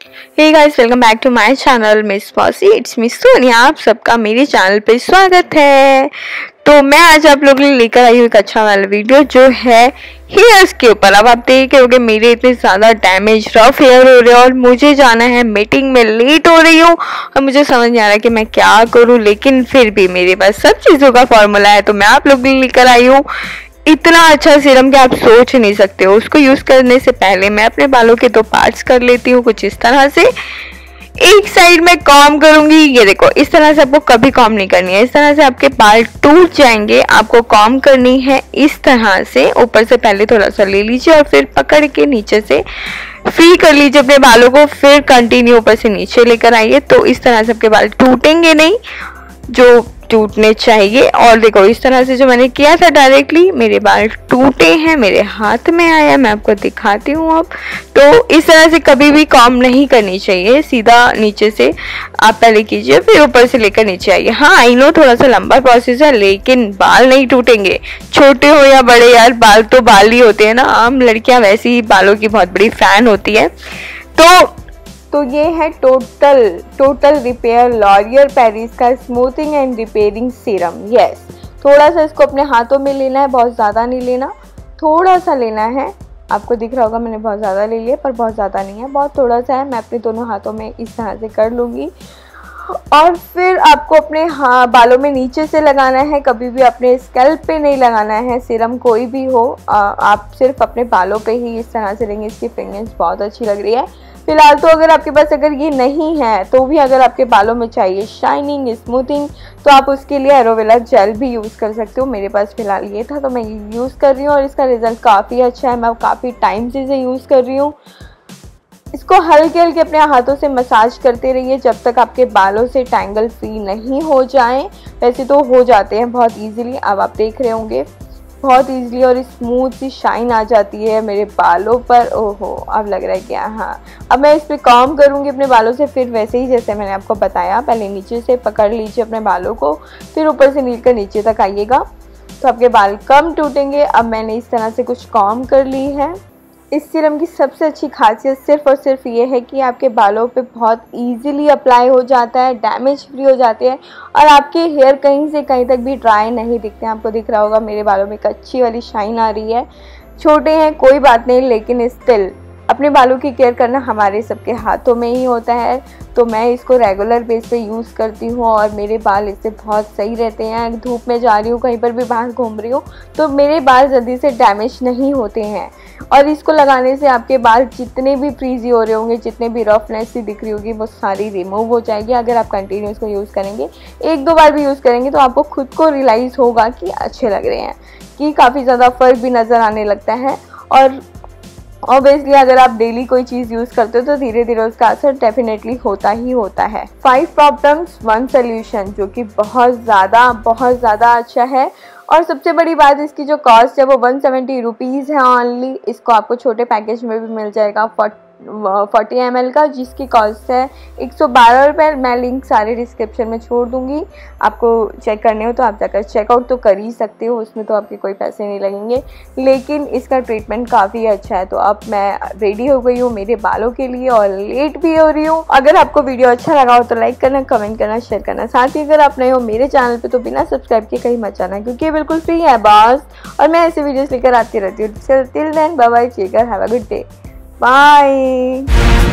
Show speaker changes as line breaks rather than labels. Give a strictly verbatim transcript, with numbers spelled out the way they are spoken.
Hey guys, welcome back to my channel Miss Bossy. It's Miss Sonia. आप सबका मेरे channel पे स्वागत है। तो मैं आज आप लोगों के लिए लेकर आई हूँ एक अच्छा वाला वीडियो जो है हेयर्स के ऊपर। अब आप देख रहे होंगे मेरे इतने ज़्यादा डैमेज रफ हेयर हो रहे हैं और मुझे जाना है मीटिंग में, लेट हो रही हूँ और मुझे समझ नहीं आ रहा कि मैं क्या करूँ, लेकिन फिर भी मेरे पास सब चीज़ों का फॉर्मूला है तो मैं आप लोगों के लिए लेकर आई हूँ इतना अच्छा सीरम कि आप सोच नहीं सकते हो। उसको यूज़ करने से पहले मैं अपने बालों के दो पार्ट्स कर लेती हूँ कुछ इस तरह से। एक साइड में कॉम करूंगी, ये देखो इस तरह से। आपको कभी कॉम नहीं करनी है, इस तरह से आपके बाल टूट जाएंगे। आपको कॉम करनी है इस तरह से, ऊपर से पहले थोड़ा सा ले लीजिए और फिर पकड़ के नीचे से फ्री कर लीजिए अपने बालों को, फिर कंटिन्यू ऊपर से नीचे लेकर आइए। तो इस तरह से आपके बाल टूटेंगे नहीं जो टूटने चाहिए। और देखो इस तरह से जो मैंने किया था डायरेक्टली मेरे बाल टूटे हैं, मेरे हाथ में आया, मैं आपको दिखाती हूँ अब। तो इस तरह से कभी भी कॉम नहीं करनी चाहिए, सीधा नीचे से आप पहले कीजिए फिर ऊपर से लेकर नीचे आइए। हाँ आई नो थोड़ा सा लंबा प्रोसेस है, लेकिन बाल नहीं टूटेंगे, छोटे हो या बड़े। यार बाल तो बाल ही होते हैं ना। आम लड़कियां वैसे ही बालों की बहुत बड़ी फैन होती है। तो तो ये है total total repair L'Oreal Paris का smoothing and repairing serum. Yes, थोड़ा सा इसको अपने हाथों में लेना है, बहुत ज़्यादा नहीं लेना, थोड़ा सा लेना है। आपको दिख रहा होगा मैंने बहुत ज़्यादा ले लिया, पर बहुत ज़्यादा नहीं है, बहुत थोड़ा सा है। मैं अपने दोनों हाथों में इस तरह से कर लूँगी और फिर आपको अपने हाँ बालों में नीचे से लगाना है, कभी भी अपने स्कैल्प पे नहीं लगाना है। सीरम कोई भी हो, आ, आप सिर्फ अपने बालों पे ही इस तरह से लेंगे। इसकी फ्रेग्रेंस बहुत अच्छी लग रही है। फिलहाल तो अगर आपके पास अगर ये नहीं है तो भी अगर आपके बालों में चाहिए शाइनिंग स्मूथिंग तो आप उसके लिए एलोवेरा जेल भी यूज़ कर सकते हो। मेरे पास फिलहाल ये था तो मैं ये यूज़ कर रही हूँ और इसका रिजल्ट काफ़ी अच्छा है। मैं काफ़ी टाइम से इसे यूज़ कर रही हूँ। इसको हल्के हल्के अपने हाथों से मसाज करते रहिए जब तक आपके बालों से टैंगल फ्री नहीं हो जाएं। वैसे तो हो जाते हैं बहुत इजीली, अब आप देख रहे होंगे बहुत इजीली, और स्मूथ सी शाइन आ जाती है मेरे बालों पर। ओहो, अब लग रहा है क्या। हाँ, अब मैं इस पर कॉम करूँगी अपने बालों से, फिर वैसे ही जैसे मैंने आपको बताया, पहले नीचे से पकड़ लीजिए अपने बालों को, फिर ऊपर से नीचे नीचे तक आइएगा तो आपके बाल कम टूटेंगे। अब मैंने इस तरह से कुछ कॉम कर ली है। इस सीरम की सबसे अच्छी खासियत सिर्फ और सिर्फ ये है कि आपके बालों पे बहुत इजीली अप्लाई हो जाता है, डैमेज फ्री हो जाते हैं और आपके हेयर कहीं से कहीं तक भी ड्राई नहीं दिखते हैं। आपको दिख रहा होगा मेरे बालों में एक अच्छी वाली शाइन आ रही है। छोटे हैं कोई बात नहीं, लेकिन स्टिल अपने बालों की केयर करना हमारे सबके हाथों में ही होता है। तो मैं इसको रेगुलर बेस पे यूज़ करती हूँ और मेरे बाल इससे बहुत सही रहते हैं। धूप में जा रही हूँ, कहीं पर भी बाहर घूम रही हूँ तो मेरे बाल जल्दी से डैमेज नहीं होते हैं। और इसको लगाने से आपके बाल जितने भी फ्रीजी हो रहे होंगे, जितने भी रफनेस सी दिख रही होगी, वो सारी रिमूव हो जाएगी अगर आप कंटिन्यू इसको यूज़ करेंगे। एक दो बार भी यूज़ करेंगे तो आपको खुद को रियलाइज़ होगा कि अच्छे लग रहे हैं, कि काफ़ी ज़्यादा फ़र्क भी नज़र आने लगता है। और ऑब्वियसली अगर आप डेली कोई चीज़ यूज़ करते हो तो धीरे धीरे उसका असर डेफिनेटली होता ही होता है। फाइव प्रॉब्लम्स वन सोल्यूशन, जो कि बहुत ज़्यादा बहुत ज़्यादा अच्छा है। और सबसे बड़ी बात, इसकी जो कॉस्ट है वो वन सेवेंटी रुपीज़ है ओनली। इसको आपको छोटे पैकेज में भी मिल जाएगा फोर्टी एम एल का, जिसकी कॉस्ट है एक सौ बारह रुपये। मैं लिंक सारे डिस्क्रिप्शन में छोड़ दूंगी, आपको चेक करने हो तो आप जाकर चेकआउट तो कर ही सकते हो, उसमें तो आपके कोई पैसे नहीं लगेंगे। लेकिन इसका ट्रीटमेंट काफ़ी अच्छा है। तो अब मैं रेडी हो गई हूँ मेरे बालों के लिए और लेट भी हो रही हूँ। अगर आपको वीडियो अच्छा लगा हो तो लाइक करना, कमेंट करना, शेयर करना। साथ ही अगर आप नए हो मेरे चैनल पर तो बिना सब्सक्राइब किए कहीं मत जाना, क्योंकि ये बिल्कुल फ्री है बॉस और मैं ऐसे वीडियोज़ लेकर आती रहती हूँ। Till then bye bye, take care, have a good day, bye.